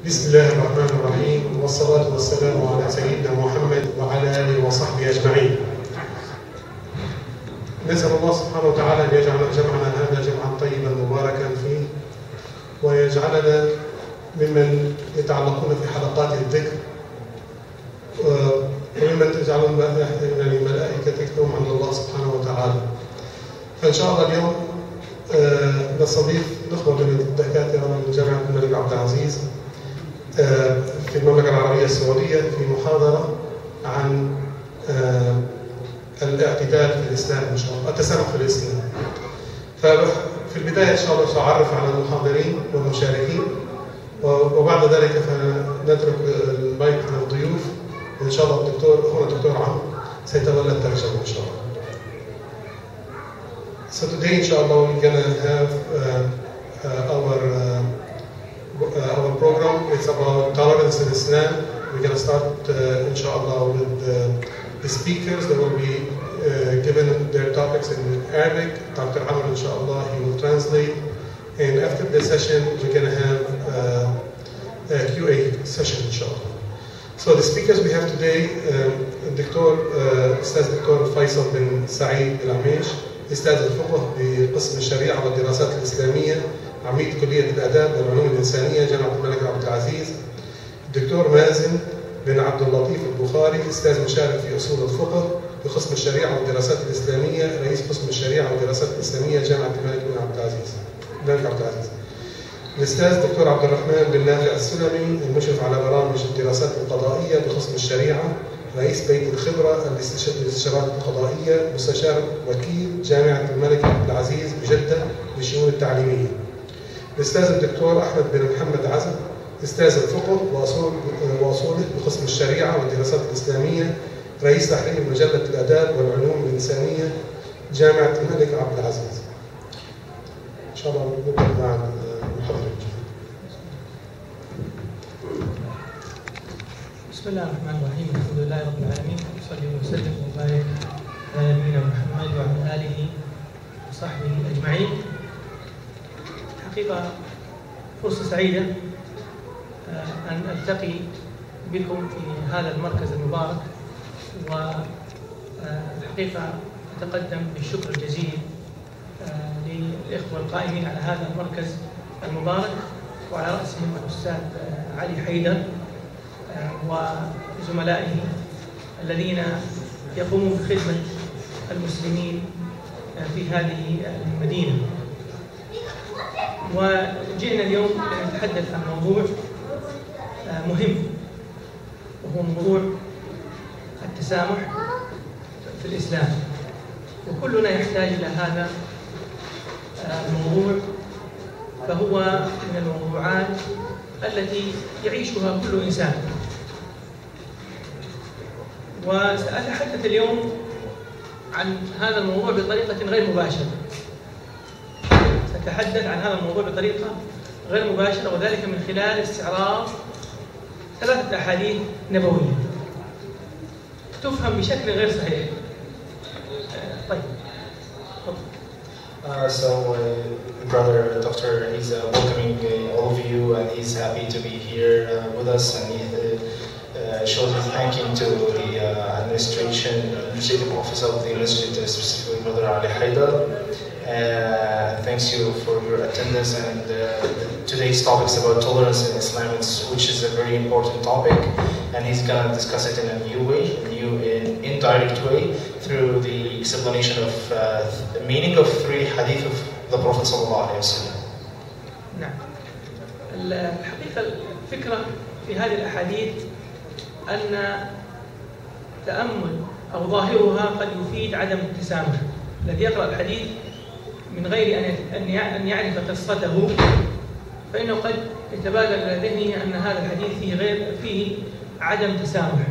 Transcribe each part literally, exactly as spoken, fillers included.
بسم الله الرحمن الرحيم، والصلاة والسلام على سيدنا محمد وعلى آله وصحبه أجمعين. نسأل الله سبحانه وتعالى أن يجعل جمعنا هذا جمعا طيبا مباركا فيه، ويجعلنا ممن يتعلقون في حلقات الذكر، وممن تجعلون الملائكة تكتبهم عند الله سبحانه وتعالى. فإن شاء الله اليوم نستضيف نخبة من الدكاترة من جامعة الملك عبد العزيز في المملكة العربية السعودية في محاضرة عن الاعتدال في الإسلام إن شاء الله، التسامح في الإسلام. ففي البداية إن شاء الله سأعرف على المحاضرين والمشاركين، وبعد ذلك فنترك المايك للضيوف، وإن شاء الله الدكتور هنا الدكتور عمرو سيتولى الترجمة إن شاء الله. So today, inshallah, we're gonna have uh, uh, our uh, our program. It's about tolerance in Islam. We're gonna start, uh, inshallah, with uh, the speakers. They will be uh, given their topics in Arabic. Doctor Amr, inshallah, he will translate. And after the session, we're gonna have uh, a Q A session, inshallah. So the speakers we have today, um, Doctor uh, Ustaz Doctor Faisal bin Saeed Al-Amish, أستاذ الفقه بقسم الشريعة والدراسات الإسلامية، عميد كلية الآداب والعلوم الإنسانية جامعة الملك عبد العزيز. الدكتور مازن بن عبد اللطيف البخاري، أستاذ مشارك في أصول الفقه بقسم الشريعة والدراسات الإسلامية، رئيس قسم الشريعة والدراسات الإسلامية جامعة الملك بن عبد العزيز. الملك عبد العزيز. الأستاذ دكتور عبد الرحمن بن نافع السلمي، المشرف على برامج الدراسات القضائية بقسم الشريعة، رئيس بيت الخبرة للاستشارات القضائية، مستشار وكيل جامعة الملك عبد العزيز بجدة للشؤون التعليمية. الأستاذ الدكتور أحمد بن محمد عزب، أستاذ الفقه وأصول وأصوله بقسم الشريعة والدراسات الإسلامية، رئيس تحرير مجلة الآداب والعلوم الإنسانية جامعة الملك عبد العزيز. إن شاء الله نبدأ مع المحاضرة. بسم الله الرحمن الرحيم، الحمد لله رب العالمين، وصلي وسلم وبارك على نبينا محمد وعلى آله وصحبه أجمعين. حقيقة فرصة سعيدة أن ألتقي بكم في هذا المركز المبارك، والحقيقة أتقدم بالشكر الجزيل للإخوة القائمين على هذا المركز المبارك، وعلى رأسهم الأستاذ علي حيدر وزملائه الذين يقومون بخدمة المسلمين في هذه المدينة. وجئنا اليوم لنتحدث عن موضوع مهم، وهو موضوع التسامح في الإسلام. وكلنا يحتاج إلى هذا الموضوع، فهو من الموضوعات التي يعيشها كل إنسان. وسأتحدث اليوم عن هذا الموضوع بطريقة غير مباشرة. سأتحدث عن هذا الموضوع بطريقة غير مباشرة، وذلك من خلال استعراض ثلاثة أحاديث نبوية تفهم بشكل غير صحيح. طيب. Uh, so uh, brother Doctor, he's uh, welcoming uh, all of you, and he's happy to be here uh, with us, and he uh, shows his thanking to the uh, administration, administrative officer of the institute, specifically Brother Ali Haidar. Uh, thanks you for your attendance, and uh, today's topic is about tolerance in Islam, which is a very important topic, and he's going to discuss it in a new way, a new in indirect way, through the explanation of uh, the meaning of three hadith of the Prophet sallallahu alaihi wasallam. نعم. الحقيقة الفكرة في هذه الأحاديث أن تأمل أو ظاهرها قد يفيد عدم التسامح. الذي يقرأ الحديث من غير أن أن يعرف قصته فإنه قد يتبادر إلى ذهنه أن هذا الحديث فيه غير فيه عدم تسامح.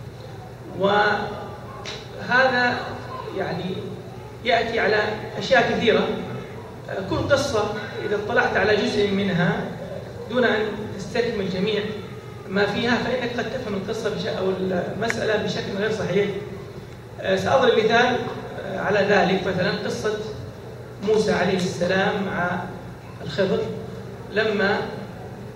وهذا يعني يأتي على أشياء كثيرة. كل قصة إذا اطلعت على جزء منها دون أن تستكمل جميع ما فيها فإنك قد تفهم القصة أو المسألة بشكل غير صحيح. سأضرب مثال على ذلك، مثلا قصة موسى عليه السلام مع الخضر لما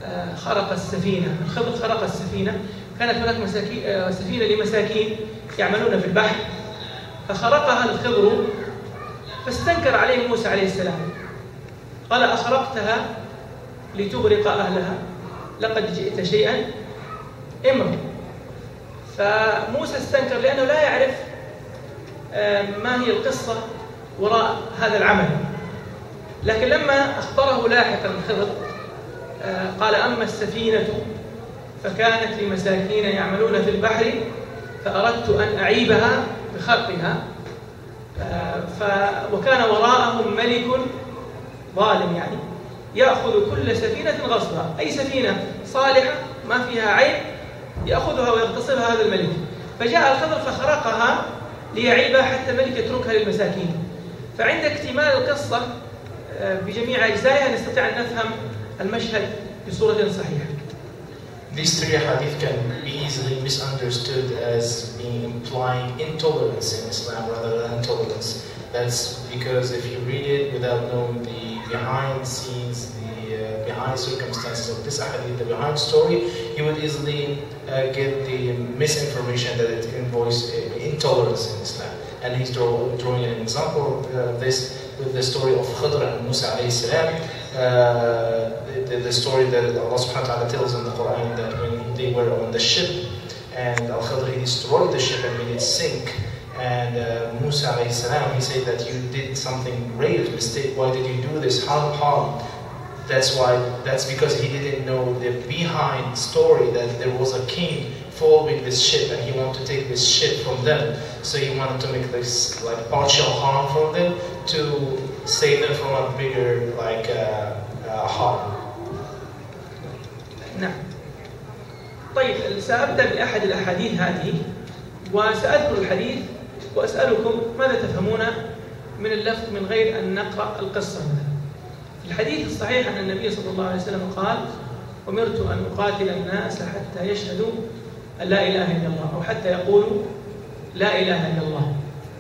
خرق السفينة، الخضر خرق السفينة، كانت هناك مساكين سفينة لمساكين يعملون في البحر، فخرقها الخضر فاستنكر عليه موسى عليه السلام، قال أخرقتها لتغرق أهلها لقد جئت شيئا إمرا. فموسى استنكر لأنه لا يعرف ما هي القصة وراء هذا العمل، لكن لما أخبره لاحقا الخضر قال أما السفينة فكانت لمساكين يعملون في البحر فأردت أن أعيبها بخرقها ف... وكان وراءهم ملك ظالم، يعني يأخذ كل سفينة غصبا، أي سفينة صالحة ما فيها عيب يأخذها ويغتصبها هذا الملك. فجاء الخضر فخرقها ليعيبها حتى الملك يتركها للمساكين. فعند اكتمال القصة بجميع أجزائها نستطيع أن نفهم المشهد بصورة صحيحة. These three hadith can be easily misunderstood as being implying intolerance in Islam rather than tolerance. That's because if you read it without knowing the behind scenes, the uh, behind circumstances of this hadith, the behind story, you would easily uh, get the misinformation that it involves intolerance in Islam. And he's draw, drawing an example of uh, this with the story of Khidr and Musa alayhi salam. Uh, the, the story that Allah subhanahu wa ta'ala tells in the Qur'an that when they were on the ship and Al-Khidr he destroyed the ship and made it sink, and uh, Musa alayhi salam he said that you did something grave mistake, why did you do this, harm, harm. That's why, that's because he didn't know the behind story that there was a king following this ship and he wanted to take this ship from them. So he wanted to make this like partial harm from them to save them from a bigger like uh, uh, harm. نعم. طيب سأبدأ بأحد الأحاديث هذه وسأذكر الحديث وأسألكم ماذا تفهمون من اللفظ من غير أن نقرأ القصة. في الحديث الصحيح أن النبي صلى الله عليه وسلم قال: أمرت أن أقاتل الناس حتى يشهدوا أن لا إله إلا الله أو حتى يقولوا لا إله إلا الله.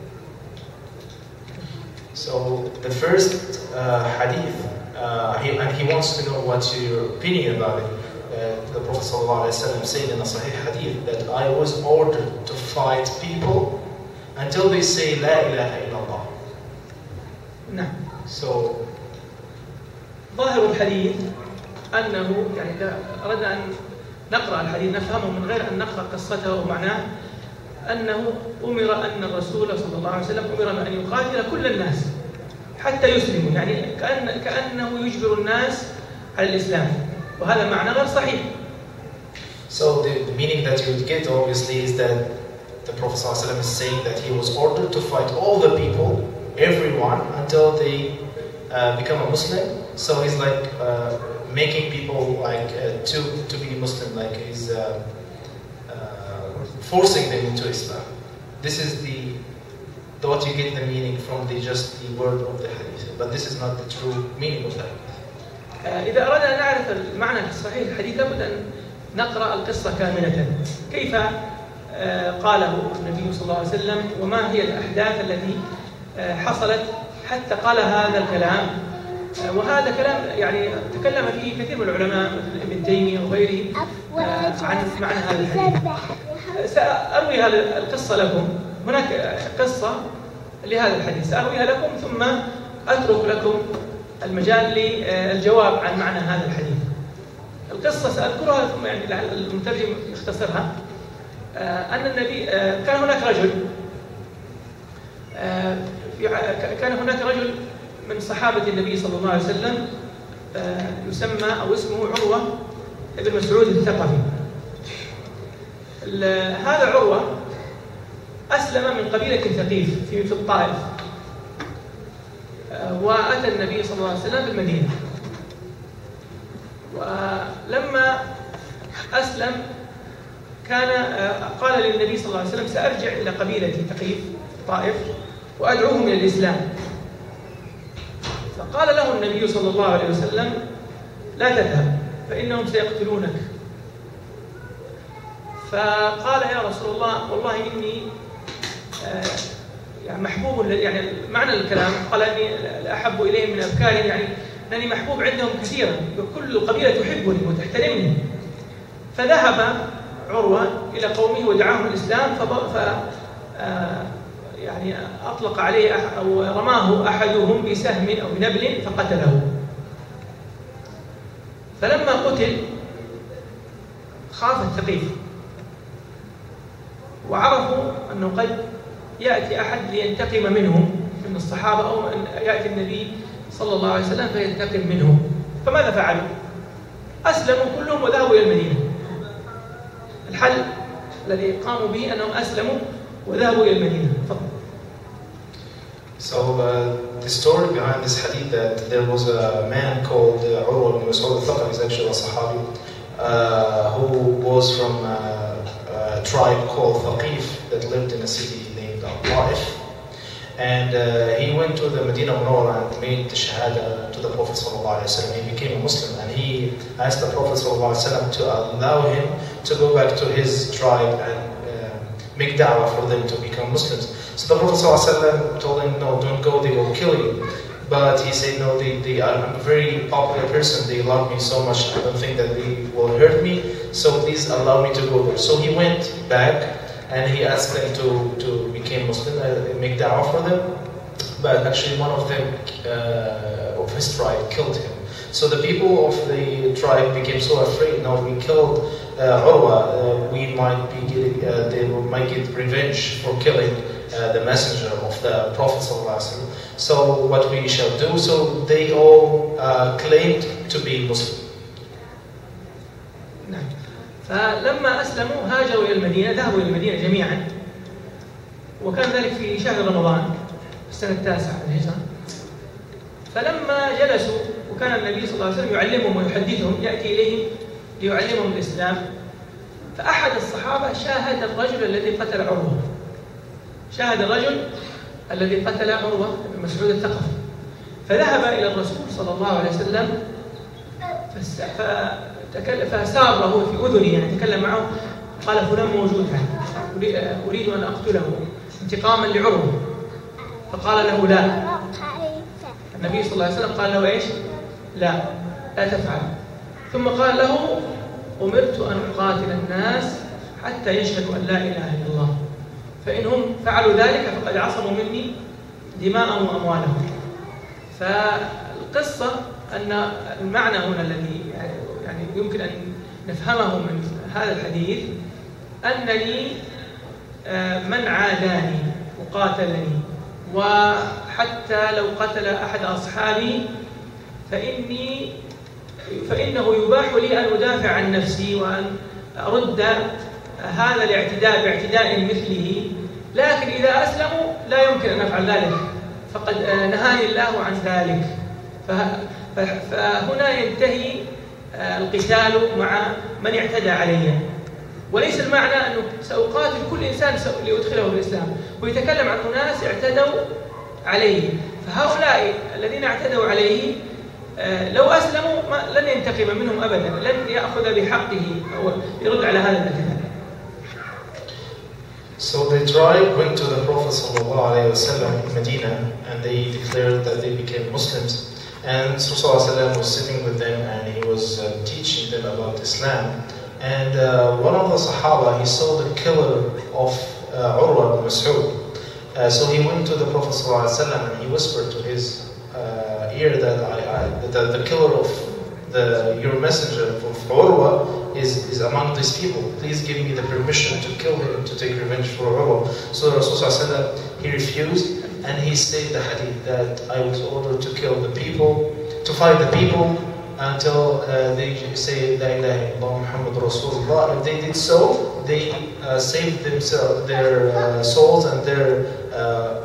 So the first uh, hadith, uh, he, and he wants to know what's your opinion about it. Uh, the Prophet ﷺ said in a Sahih hadith that I was ordered to fight people until they say La ilaha illallah. نعم. So ظاهر الحديث أنه يعني إذا أردنا أن نقرأ الحديث نفهمه من غير أن نقرأ قصته ومعناه أنه أمر أن الرسول صلى الله عليه وسلم أمر أن يقاتل كل الناس حتى يسلموا، يعني كأن كأنه يجبر الناس على الإسلام، وهذا معنى غير صحيح. So the, the meaning that you would get obviously is that the Prophet ﷺ is saying that he was ordered to fight all the people, everyone, until they uh, become a Muslim. So he's like uh, making people like uh, to to be Muslim, like he's uh, uh, forcing them into Islam. This is the what you get the meaning from the just the word of the hadith, but this is not the true meaning of the hadith. إذا أردنا أن نعرف المعنى الصحيح الحديث لابد أن نقرأ القصة كاملة. كيف قاله النبي صلى الله عليه وسلم وما هي الأحداث التي حصلت حتى قال هذا الكلام. وهذا كلام يعني تكلم فيه كثير من العلماء مثل ابن تيمية وغيره عن معنى هذا الحديث. سأروي هذه القصة لكم. هناك قصة لهذا الحديث سأرويها لكم ثم أترك لكم المجال للجواب عن معنى هذا الحديث. القصة سأذكرها ثم يعني المترجم يختصرها. أن النبي كان هناك رجل كان هناك رجل من صحابة النبي صلى الله عليه وسلم يسمى أو اسمه عروة ابن مسعود الثقفي. هذا عروة أسلم من قبيلة ثقيف في في الطائف، وأتى النبي صلى الله عليه وسلم في المدينة. ولما أسلم كان قال للنبي صلى الله عليه وسلم: سأرجع إلى قبيلتي ثقيف طائف وأدعوهم إلى الإسلام. فقال له النبي صلى الله عليه وسلم: لا تذهب فإنهم سيقتلونك. فقال: يا رسول الله والله إني يعني محبوب، يعني معنى الكلام قال إني أحب إليهم من أبكارهم، يعني لأنني محبوب عندهم كثيرا، وكل القبيلة تحبني وتحترمني. فذهب عروة إلى قومه ودعاهم الإسلام، ف يعني أطلق عليه أو رماه أحدهم بسهم أو بنبل فقتله. فلما قتل خاف الثقيف، وعرفوا أنه قد يأتي أحد لينتقم منهم من الصحابة، أو أن يأتي النبي صلى الله عليه وسلم فينتقم منهم. فماذا فعلوا؟ أسلموا كلهم وذهبوا إلى المدينة. الحل الذي قاموا به أنهم أسلموا وذهبوا إلى المدينة. فضل. So uh, the story behind this hadith, that there was a man called uh, Urwa ibn Mas'ud al-Thaqafi, is actually a Sahabi, uh, who was from uh, a tribe called Thaqif that lived in a city named Al-Ta'if. And uh, he went to the Medina Munawwara and made the Shahada to the Prophet sallallahu alaihi wasallam. He became a Muslim, and he asked the Prophet sallallahu alaihi wasallam to allow him to go back to his tribe and uh, make da'wah for them to become Muslims. So the Prophet sallallahu alaihi wasallam told him, no, don't go, they will kill you. But he said, no, they, they, I'm a very popular person, they love me so much, I don't think that they will hurt me, so please allow me to go there. So he went back and he asked them to, to become Muslim and make da'wah for them. But actually one of them, uh, of his tribe, killed him. So the people of the tribe became so afraid, now we killed uh, Urwa, uh, we might be getting, uh, they might get revenge for killing Uh, the messenger of the Prophet ﷺ. So what we shall do? So they all uh, claimed to be Muslim. نعم. فلما أسلموا هاجروا إلى المدينة، ذهبوا إلى المدينة جميعا، وكان ذلك في شهر رمضان في السنة التاسعة للهجرة. فلما جلسوا وكان النبي صلى الله عليه وسلم يعلمهم ويحدثهم، يأتي إليهم ليعلمهم الإسلام، فأحد الصحابة شاهد الرجل الذي قتل عروة، شاهد الرجل الذي قتل عروة بن مسعود الثقفي، فذهب إلى الرسول صلى الله عليه وسلم فساره في أذنه، يعني تكلم معه، قال فلان موجود، أريد أن أقتله انتقاما لعروة. فقال له لا. النبي صلى الله عليه وسلم قال له إيش؟ لا، لا تفعل. ثم قال له أمرت أن أقاتل الناس حتى يشهدوا أن لا إله إلا الله، فإنهم فعلوا ذلك فقد عصموا مني دماءهم وأموالهم. فالقصة أن المعنى هنا الذي يعني يمكن أن نفهمه من هذا الحديث أنني من عاداني وقاتلني وحتى لو قتل أحد أصحابي فإني فإنه يباح لي أن أدافع عن نفسي وأن أرد هذا الاعتداء باعتداء مثله، لكن إذا أسلموا لا يمكن أن أفعل ذلك، فقد نهاني الله عن ذلك. فهنا ينتهي القتال مع من اعتدى علي، وليس المعنى أنه سأقاتل كل إنسان لأدخله في الإسلام. ويتكلم عن أناس اعتدوا عليه، فهؤلاء الذين اعتدوا عليه لو أسلموا لن ينتقم منهم أبدا، لن يأخذ بحقه أو يرد على هذا الاعتداء. So the tribe went to the Prophet ﷺ in Medina and they declared that they became Muslims. And Rasulullah was sitting with them and he was uh, teaching them about Islam. And uh, one of the Sahaba, he saw the killer of uh, Urwa ibn Mas'ud. Uh, so he went to the Prophet ﷺ and he whispered to his uh, ear that I, I, the, the killer of the, your messenger of Urwa is, is among these people. Please give me the permission to kill him, to take revenge for Urwa. So Rasulullah, he refused, and he said the hadith that I was ordered to kill the people, to fight the people until uh, they say La ilaha illallah Muhammad Rasulullah. If they did so, they uh, saved themselves, their uh, souls and their uh,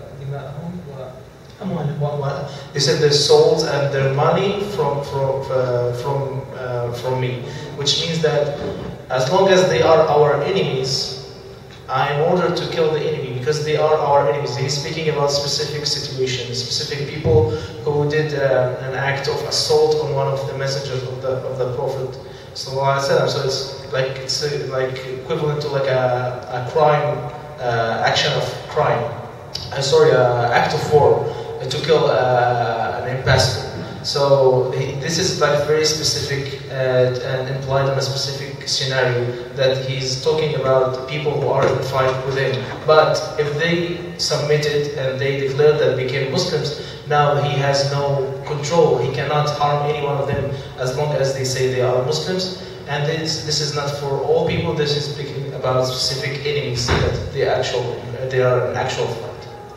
they said their souls and their money from from uh, from uh, from me, which means that as long as they are our enemies, I am ordered to kill the enemy because they are our enemies. He's speaking about specific situations, specific people who did uh, an act of assault on one of the messengers of the of the Prophet sallallahu alaihi wasallam. So it's like it's uh, like equivalent to like a, a crime uh, action of crime. Uh, sorry, uh, act of war. To kill uh, an ambassador. So this is like very specific uh, and implied in a specific scenario that he's talking about people who are in fight with him. But if they submitted and they declared that became Muslims, now he has no control. He cannot harm any one of them as long as they say they are Muslims. And this, this is not for all people. This is speaking about specific enemies that they actual they are an actual fight.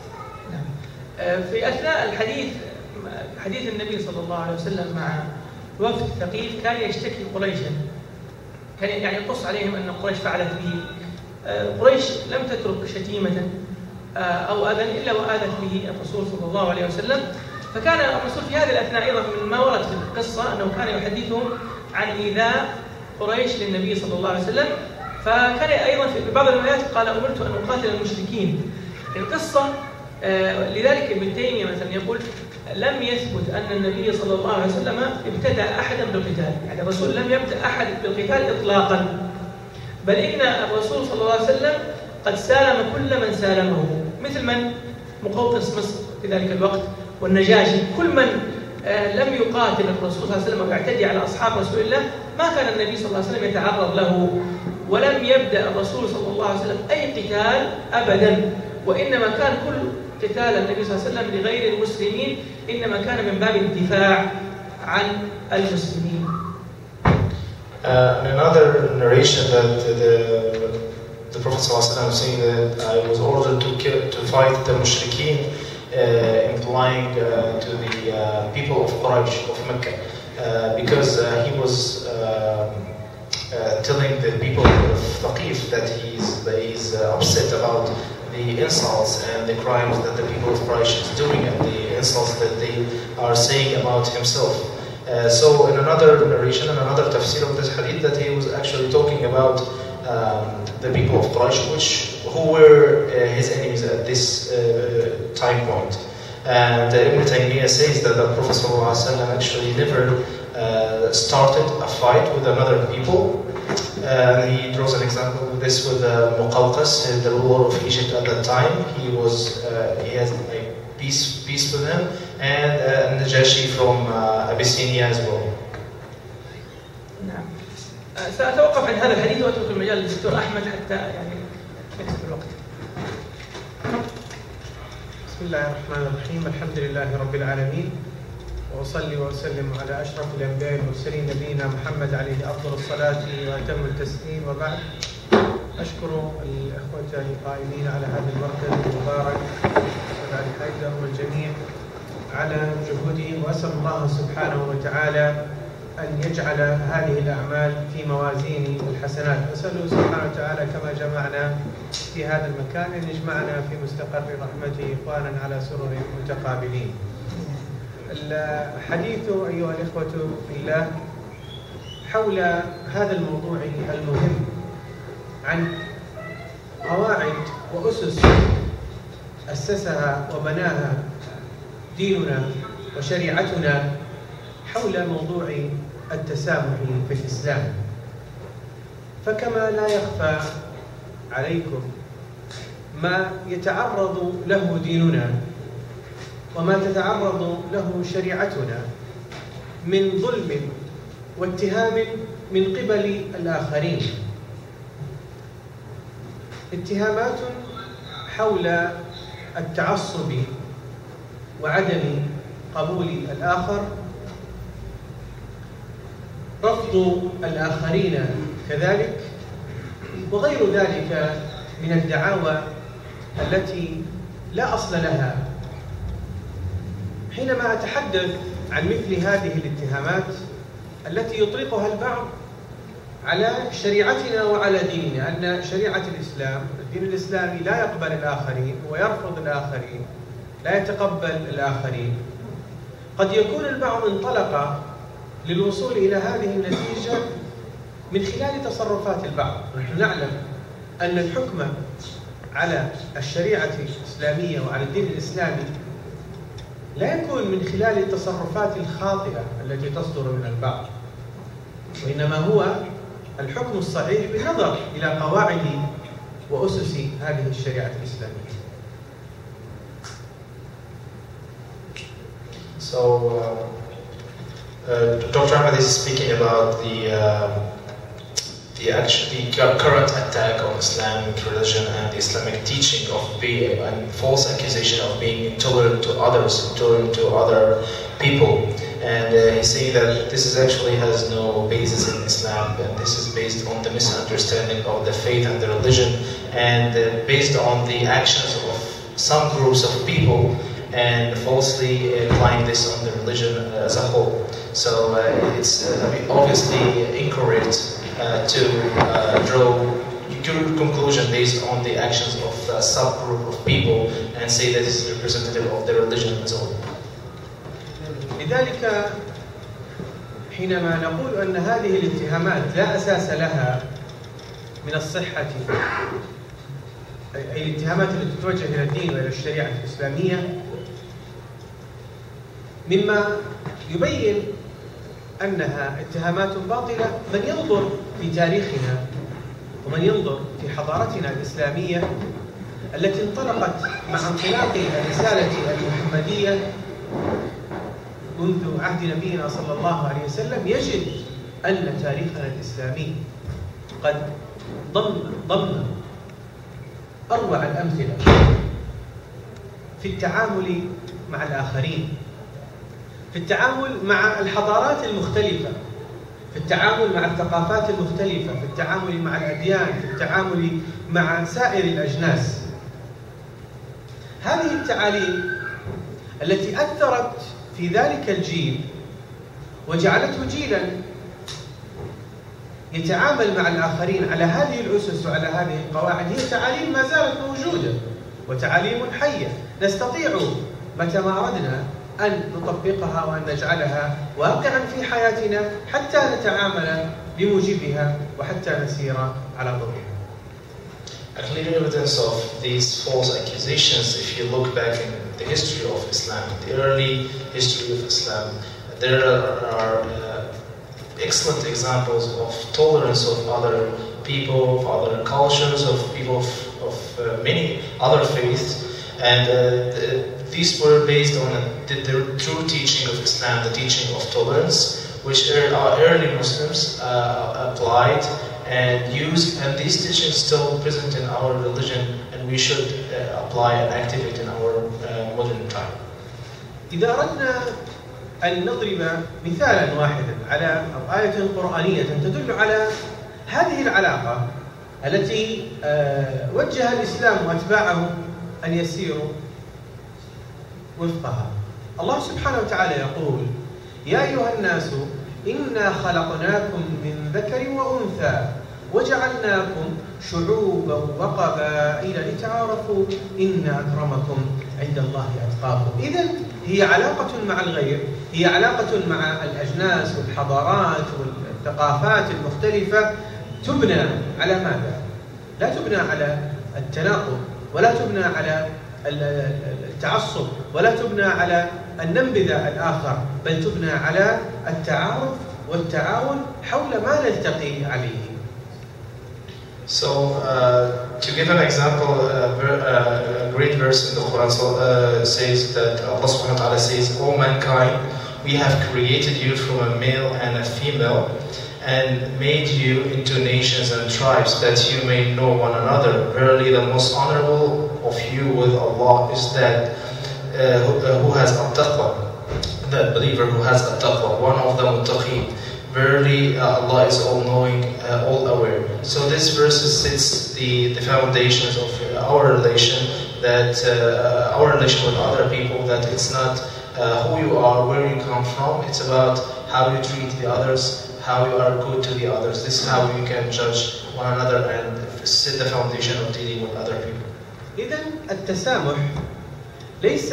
في أثناء الحديث حديث النبي صلى الله عليه وسلم مع وفد ثقيف كان يشتكي قريشا، كان يعني يقص عليهم أن قريش فعلت به. قريش لم تترك شتيمة أو أذى إلا وآذت به الرسول صلى الله عليه وسلم. فكان الرسول في هذه الأثناء أيضا من ما ورد في القصة أنه كان يحدثهم عن إيذاء قريش للنبي صلى الله عليه وسلم. فكان أيضا في بعض الروايات قال أمرت أن أقاتل المشركين. القصة لذلك ابن تيمية مثلا يقول لم يثبت أن النبي صلى الله عليه وسلم ابتدأ أحدا بالقتال، يعني الرسول لم يبدأ أحد بالقتال إطلاقا، بل إن الرسول صلى الله عليه وسلم قد سالم كل من سالمه، مثل من مقوقس مصر في ذلك الوقت والنجاشي، كل من لم يقاتل الرسول صلى الله عليه وسلم ويعتدي على أصحاب رسول الله ما كان النبي صلى الله عليه وسلم يتعرض له، ولم يبدأ الرسول صلى الله عليه وسلم أي قتال أبدا، وإنما كان كل قتال النبي صلى الله عليه وسلم لغير المسلمين إنما كان من باب الدفاع عن المسلمين. Uh, another narration that the, the Prophet ﷺ was saying that I was ordered to kill, to fight the mushrikeen, uh, implying uh, to the uh, people of Quraysh, of Mecca, uh, because uh, he was uh, uh, telling the people of Thaqif that he's, that he's uh, upset about the insults and the crimes that the people of Quraysh is doing and the insults that they are saying about himself. Uh, so in another narration and another tafsir of this hadith that he was actually talking about um, the people of Quraysh which, who were uh, his enemies at this uh, time point. And uh, Ibn Taymiyyah says that the Prophet ﷺ actually never uh, started a fight with another people. Uh, he draws an example of this with uh, Muqawqas, the ruler of Egypt at that time. He was uh, he has like peace peace with him, and uh, Najashi from uh, Abyssinia as well. نعم. سأتوقف عن هذا الحديث وأترك المجال للدكتور أحمد حتى يعني نكسب الوقت. بسم الله الرحمن الرحيم، الحمد لله رب العالمين، وأصلي وأسلم على أشرف الأنبياء والمرسلين نبينا محمد عليه أفضل الصلاة وأتم التسليم، وبعد أشكر الأخوة القائمين على هذا المركز المبارك وعلى حيدر والجميع على جهودهم، وأسأل الله سبحانه وتعالى أن يجعل هذه الأعمال في موازين الحسنات. أسأله سبحانه وتعالى كما جمعنا في هذا المكان أن يجمعنا في مستقر رحمته إخوانا على سرر متقابلين. الحديث أيها الإخوة في الله حول هذا الموضوع المهم عن قواعد وأسس أسسها وبناها ديننا وشريعتنا حول موضوع التسامح في الإسلام. فكما لا يخفى عليكم ما يتعرض له ديننا وما تتعرض له شريعتنا من ظلم واتهام من قبل الآخرين، اتهامات حول التعصب وعدم قبول الآخر، رفض الآخرين كذلك، وغير ذلك من الدعاوى التي لا أصل لها. حينما أتحدث عن مثل هذه الاتهامات التي يطلقها البعض على شريعتنا وعلى ديننا، أن شريعة الإسلام الدين الإسلامي لا يقبل الآخرين ويرفض الآخرين، لا يتقبل الآخرين، قد يكون البعض انطلق للوصول إلى هذه النتيجة من خلال تصرفات البعض. نحن نعلم أن الحكم على الشريعة الإسلامية وعلى الدين الإسلامي لا يكون من خلال التصرفات الخاطئة التي تصدر من البعض، وإنما هو الحكم الصحيح بالنظر إلى قواعد وأسس هذه الشريعة الإسلامية. So uh, Uh, Doctor Ahmed is speaking about the uh, the, actual, the current attack on Islamic religion and the Islamic teaching of being and false accusation of being intolerant to others, intolerant to other people. And uh, he's saying that this is actually has no basis in Islam, and this is based on the misunderstanding of the faith and the religion, and uh, based on the actions of some groups of people, and falsely applying this on the religion as a whole. So uh, it's uh, obviously incorrect uh, to uh, draw your conclusion based on the actions of a subgroup of people and say that this is representative of the religion as a whole. لذلك حينما نقول أن هذه الاتهامات لا أساس لها من الصحة، أي الاتهامات التي تتوجه إلى الدين وإلى الشريعة الإسلامية، مما يبين أنها اتهامات باطلة. من ينظر في تاريخنا ومن ينظر في حضارتنا الإسلامية التي انطلقت مع انطلاق الرسالة المحمدية منذ عهد نبينا صلى الله عليه وسلم، يجد أن تاريخنا الإسلامي قد ضم ضم أروع الأمثلة في التعامل مع الآخرين، في التعامل مع الحضارات المختلفة، في التعامل مع الثقافات المختلفة، في التعامل مع الأديان، في التعامل مع سائر الأجناس. هذه التعاليم التي أثرت في ذلك الجيل وجعلته جيلا يتعامل مع الآخرين على هذه الأسس وعلى هذه القواعد، هي تعاليم ما زالت موجودة وتعاليم حية، نستطيع متى ما أردنا أن نطبقها وأن نجعلها واقعا في حياتنا حتى نتعامل بموجبها وحتى نسير على ضوئها. A clear evidence of these false accusations, if you look back in the history of Islam, the early history of Islam, there are uh, excellent examples of tolerance of other people, of other cultures, of people of, of uh, many other faiths, and uh, the, these were based on the, the true teaching of Islam, the teaching of tolerance, which our early Muslims uh, applied and used, and these teachings still present in our religion, and we should uh, apply and activate in our uh, modern time. إذا أردنا أن نضرب مثالا واحدا على أو آية قرآنية تدل على هذه العلاقة التي وجه الإسلام وأتباعه أن يسيروا وفقها، الله سبحانه وتعالى يقول: يا أيها الناس إنا خلقناكم من ذكر وأنثى وجعلناكم شعوبا وقبائل لتعارفوا إن أكرمكم عند الله أتقاكم. إذن هي علاقة مع الغير، هي علاقة مع الأجناس والحضارات والثقافات المختلفة، تبنى على ماذا؟ لا تبنى على التناقض، ولا تبنى على التعصب، ولا تبنى على أن ننبذ الآخر، بل تبنى على التعارف والتعاون حول ما نلتقي عليه. So, uh, to give an example, uh, a great verse in the Qur'an uh, says that Allah subhanahu wa ta'ala says, "O mankind, we have created you from a male and a female, and made you into nations and tribes that you may know one another. Verily the most honorable of you with Allah is that uh, who, uh, who has at-taqwa, that believer who has at-taqwa, one of the muttaqeen. Verily uh, Allah is all-knowing, uh, all-aware." So this verse sets the, the foundations of our relation, that uh, our relation with other people, that it's not uh, who you are, where you come from, it's about how you treat the others, how you are good to the others. This is how you can judge one another and set the foundation of dealing with other people. إذن التسامح ليس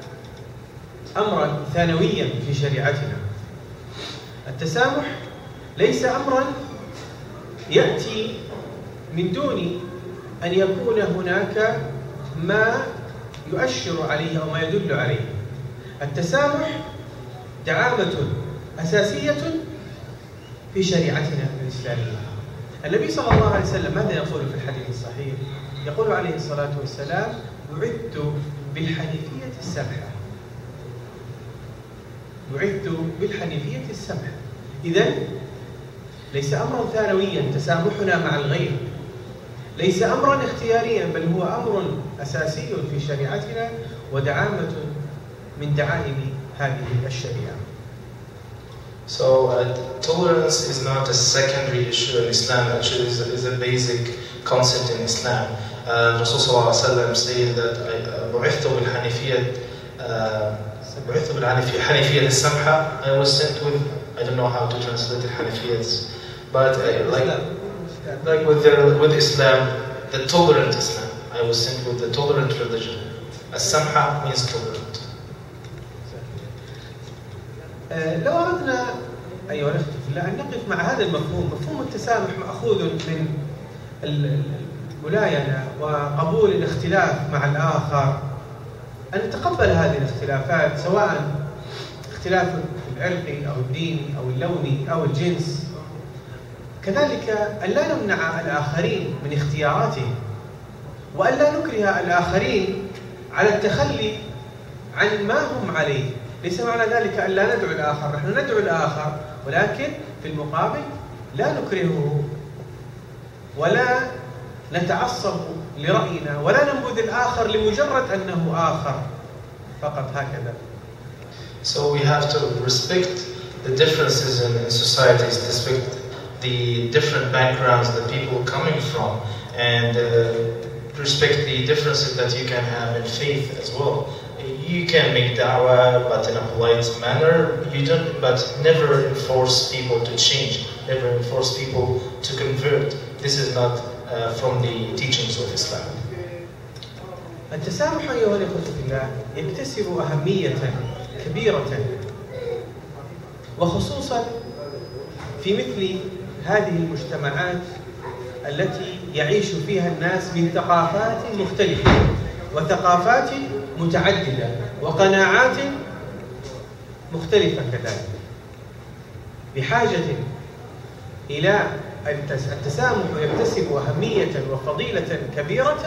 أمرا ثانويا في شريعتنا. التسامح ليس أمرا يأتي من دون أن يكون هناك ما يؤشر عليه أو ما يدل عليه. التسامح دعامة أساسية في شريعتنا الإسلامية. النبي صلى الله عليه وسلم ماذا يقول في الحديث الصحيح؟ يقول عليه الصلاة والسلام: بعثت بالحنيفية السمحة. بعثت بالحنيفية السمحة. إذن ليس أمرا ثانويا تسامحنا مع الغير، ليس أمرا اختياريا، بل هو أمر أساسي في شريعتنا ودعامة من دعائم هذه الشريعة. So uh, tolerance is not a secondary issue in Islam, actually is a, is a basic concept in Islam. Uh, Rasul sallallahu alaihi wasallam said that بعثت بالحنيفية بعثت بالحنيفية السمحة. I was sent with, I don't know how to translate the Hanifiyas, but uh, like like with the, with Islam, the tolerant Islam. I was sent with the tolerant religion. السمحة means tolerant. لو أردنا أيها الأخوة في الله أن نقف مع هذا المفهوم، مفهوم التسامح مأخوذ من الملاينة وقبول الاختلاف مع الآخر، أن نتقبل هذه الاختلافات سواء اختلاف العرقي أو الديني أو اللوني أو الجنس، كذلك أن لا نمنع الآخرين من اختياراتهم، وأن لا نكره الآخرين على التخلي عن ما هم عليه. ليس معنى ذلك أن لا ندعو الآخر، نحن ندعو الآخر، ولكن في المقابل لا نكرهه ولا نتعصب لرأينا ولا ننبذ الآخر لمجرد أنه آخر فقط هكذا. So we have to respect the differences in, in societies, respect the different backgrounds that people are coming from, and uh, respect the differences that you can have in faith as well. You can make da'wah, but in a polite manner. You don't, but never enforce people to change. Never enforce people to convert. This is not uh, from the teachings of Islam. التسامح أيها الأخوة في الله يكتسب أهمية كبيرة، وخصوصا في مثل هذه المجتمعات التي يعيش فيها الناس من ثقافات مختلفة وثقافات متعددة وقناعات مختلفة كذلك، بحاجة إلى التسامح يكتسب أهمية وفضيلة كبيرة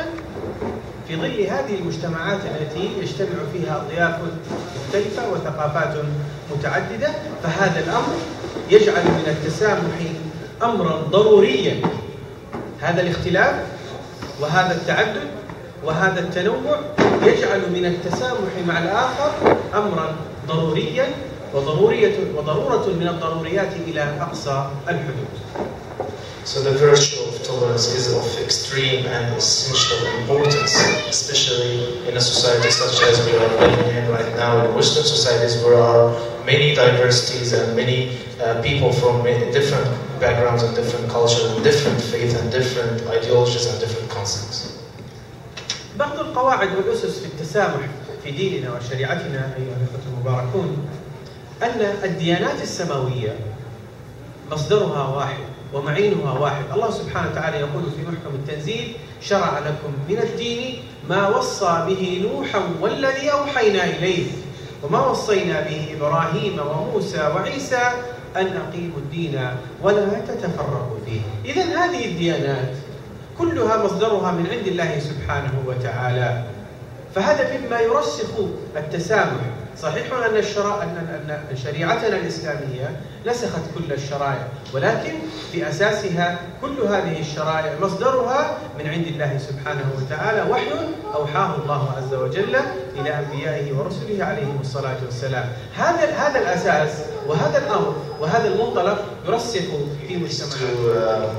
في ظل هذه المجتمعات التي يجتمع فيها أطياف مختلفة وثقافات متعددة. فهذا الأمر يجعل من التسامح أمرا ضروريا. هذا الاختلاف وهذا التعدد وهذا التنوع يجعل من التسامح مع الآخر أمرا ضروريا وضرورية وضرورة من الضروريات إلى أقصى الحدود. So the virtue of tolerance is of extreme and essential importance, especially in a society such as we are living in right now, in Western societies where there are many diversities and many uh, people from many different backgrounds and different cultures and different faith and different ideologies and different concepts. بعض القواعد والأسس في التسامح في ديننا وشريعتنا أيها الأخوة المباركون أن الديانات السماوية مصدرها واحد ومعينها واحد. الله سبحانه وتعالى يقول في محكم التنزيل: شرع لكم من الدين ما وصى به نوحا والذي أوحينا إليه وما وصينا به إبراهيم وموسى وعيسى أن أقيموا الدين ولا تتفرقوا فيه. إذن هذه الديانات كلها مصدرها من عند الله سبحانه وتعالى، فهذا مما يرسخ التسامح. صحيح أن الشرع أن شريعتنا الإسلامية نسخت كل الشرائع، ولكن في أساسها كل هذه الشرائع مصدرها من عند الله سبحانه وتعالى، وحي أوحاه الله عز وجل إلى أنبيائه ورسله عليهم الصلاة والسلام. هذا هذا الأساس وهذا الأمر وهذا المنطلق يرسخ في مجتمعنا.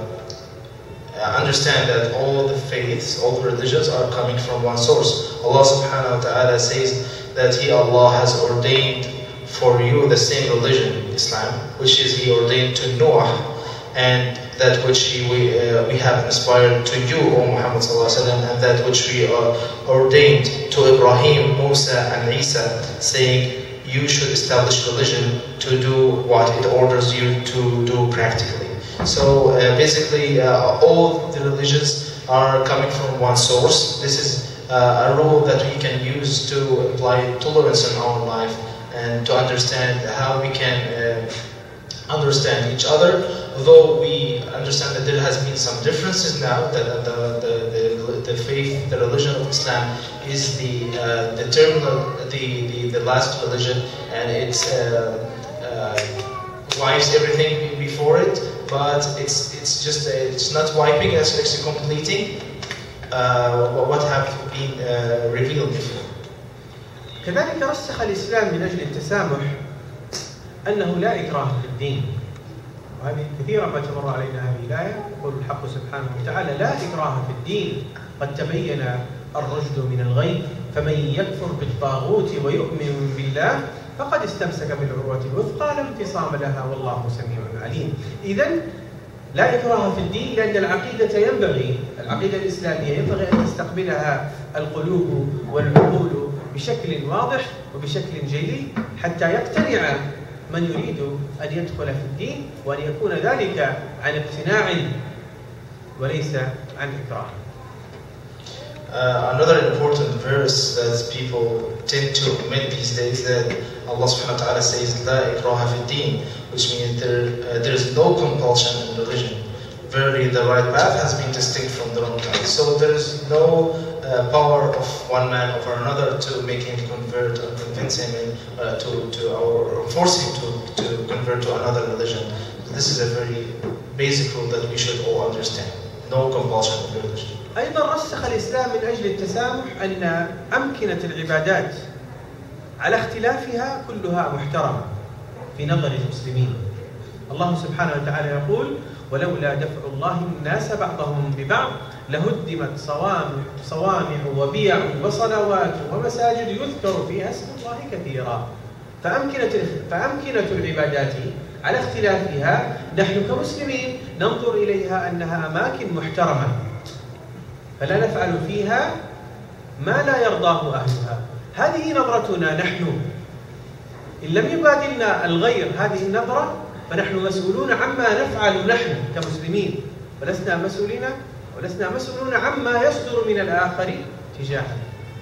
Understand that all the faiths, all the religions are coming from one source. Allah subhanahu wa ta'ala says that He, Allah, has ordained for you the same religion, Islam, which is He ordained to Noah, and that which He, we, uh, we have inspired to you, O Muhammad sallallahu alaihi wasallam, and that which we uh, ordained to Ibrahim, Musa, and Isa, saying you should establish religion to do what it orders you to do practically. So uh, basically, uh, all the religions are coming from one source. This is uh, a rule that we can use to apply tolerance in our life and to understand how we can uh, understand each other. Though we understand understand that there has been some differences now, that the, the, the, the faith, the religion of Islam is the, uh, the terminal, the, the, the last religion, and it uh, uh, wipes everything before it, but it's, it's just, a, it's not wiping, it's actually completing uh, what have been uh, revealed before. كذلك رسخ الإسلام من أجل التسامح أنه لا إكراه في الدين، وهذه كثيرا ما تمر علينا هذه الآية. يقول الحق سبحانه وتعالى: لا إكراه في الدين قد تبين الرشد من الغي فمن يكفر بالطاغوت ويؤمن بالله فقد استمسك بالعروة الوثقى لا انفصام لها والله سميع عليم. إذن لا إكراه في الدين، لأن العقيدة ينبغي العقيدة الإسلامية ينبغي أن تستقبلها القلوب والعقول بشكل واضح وبشكل جلي حتى يقتنع من يريد أن يدخل في الدين، وأن يكون ذلك عن اقتناع وليس عن إكراه. Uh, another important verse that people tend to omit these days, that Allah subhanahu wa ta'ala says, La ikraha fi din, which means there, uh, there is no compulsion in religion. Verily the right path has been distinct from the wrong path. So there is no uh, power of one man over another to make him convert or convince him in, uh, to, to or force him to, to convert to another religion. This is a very basic rule that we should all understand. No compulsion of religion. أيضا رسخ الإسلام من أجل التسامح أن أمكنة العبادات على اختلافها كلها محترمة في نظر المسلمين. الله سبحانه وتعالى يقول: ولولا دفع الله الناس بعضهم ببعض لهدمت صوامع, صوامع وبيع وصلوات ومساجد يذكر فيها اسم الله كثيرا. فأمكنة, فأمكنة العبادات على اختلافها نحن كمسلمين ننظر إليها أنها أماكن محترمة، فلا نفعل فيها ما لا يرضاه أهلها. هذه نظرتنا نحن، إن لم يبادلنا الغير هذه النظرة فنحن مسؤولون عما نفعل نحن كمسلمين، ولسنا مسؤولين ولسنا مسؤولون عما يصدر من الآخر تجاهنا.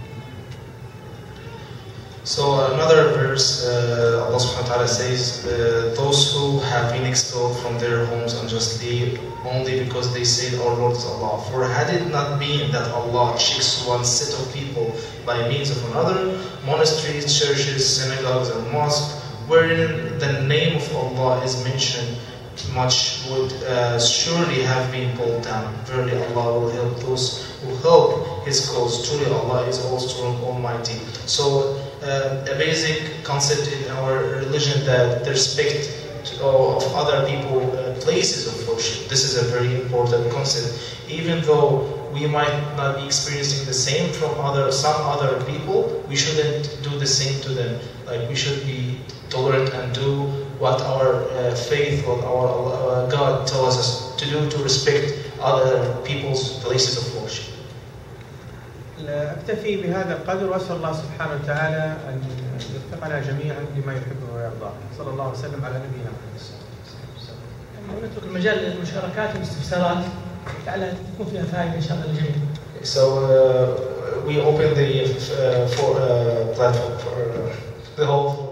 So another verse, uh, Allah subhanahu wa ta'ala says, uh, those who have been expelled from their homes unjustly only because they said, our Lord is Allah. For had it not been that Allah checks one set of people by means of another, monasteries, churches, synagogues and mosques, wherein the name of Allah is mentioned much, would uh, surely have been pulled down. Verily Allah will help those who help His cause. Truly Allah is all strong, almighty. So uh, a basic concept in our religion, that the respect to, uh, of other people, uh, places of worship. This is a very important concept. Even though we might not be experiencing the same from other some other people, we shouldn't do the same to them. Like, we should be tolerant and do what our uh, faith, what our uh, God tells us to do, to respect other people's places of worship. أكتفي بهذا القدر وأسأل الله سبحانه وتعالى أن يوفقنا جميعا لما يحبه ويرضاه. صلى الله وسلم على نبينا محمد. ونترك المجال للمشاركات والاستفسارات لعلها تكون فيها فائدة إن شاء الله للجميع. So uh, we open the uh, for uh, platform for uh, the whole.